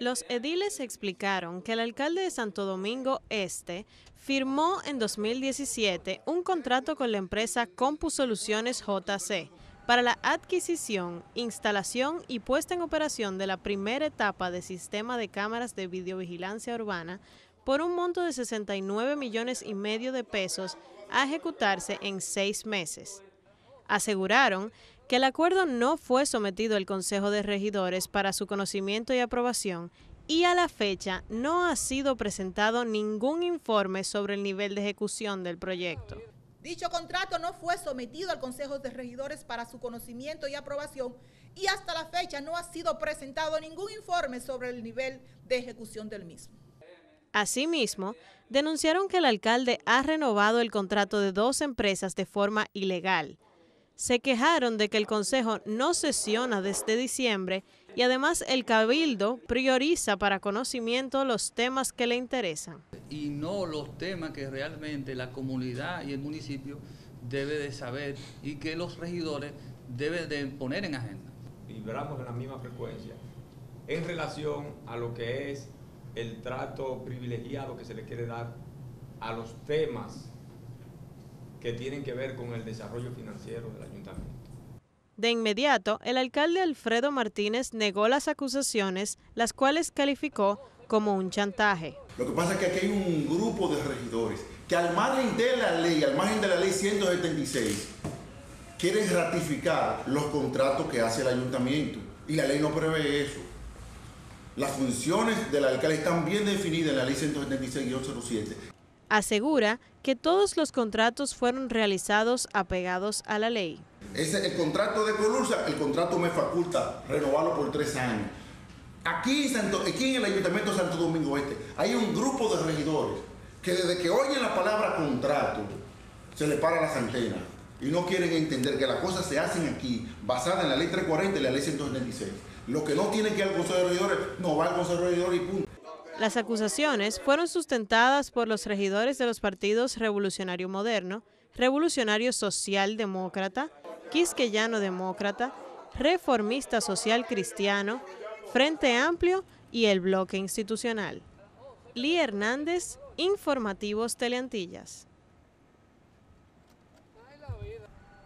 Los ediles explicaron que el alcalde de Santo Domingo Este firmó en 2017 un contrato con la empresa CompuSoluciones JC para la adquisición, instalación y puesta en operación de la primera etapa del sistema de cámaras de videovigilancia urbana por un monto de 69,5 millones de pesos a ejecutarse en 6 meses. Aseguraron que el acuerdo no fue sometido al Consejo de Regidores para su conocimiento y aprobación y a la fecha no ha sido presentado ningún informe sobre el nivel de ejecución del proyecto. Dicho contrato no fue sometido al Consejo de Regidores para su conocimiento y aprobación y hasta la fecha no ha sido presentado ningún informe sobre el nivel de ejecución del mismo. Asimismo, denunciaron que el alcalde ha renovado el contrato de 2 empresas de forma ilegal. Se quejaron de que el Consejo no sesiona desde diciembre y además el Cabildo prioriza para conocimiento los temas que le interesan. Y no los temas que realmente la comunidad y el municipio debe de saber y que los regidores deben de poner en agenda. Vibramos en la misma frecuencia en relación a lo que es el trato privilegiado que se le quiere dar a los temas que tienen que ver con el desarrollo financiero del ayuntamiento. De inmediato, el alcalde Alfredo Martínez negó las acusaciones, las cuales calificó como un chantaje. Lo que pasa es que aquí hay un grupo de regidores que al margen de la ley 176, quieren ratificar los contratos que hace el ayuntamiento y la ley no prevé eso. Las funciones del alcalde están bien definidas en la ley 176-07. Asegura que todos los contratos fueron realizados apegados a la ley. El contrato de Colursa, el contrato me faculta renovarlo por 3 años. Aquí en el Ayuntamiento de Santo Domingo Este hay un grupo de regidores que desde que oyen la palabra contrato se le para las antenas y no quieren entender que las cosas se hacen aquí basadas en la ley 340 y la ley 176. Lo que no tiene que ir al Consejo de Regidores no va al Consejo de Regidores y punto. Las acusaciones fueron sustentadas por los regidores de los partidos Revolucionario Moderno, Revolucionario Social Demócrata, Quisqueyano Demócrata, Reformista Social Cristiano, Frente Amplio y el Bloque Institucional. Lee Hernández, Informativos Teleantillas.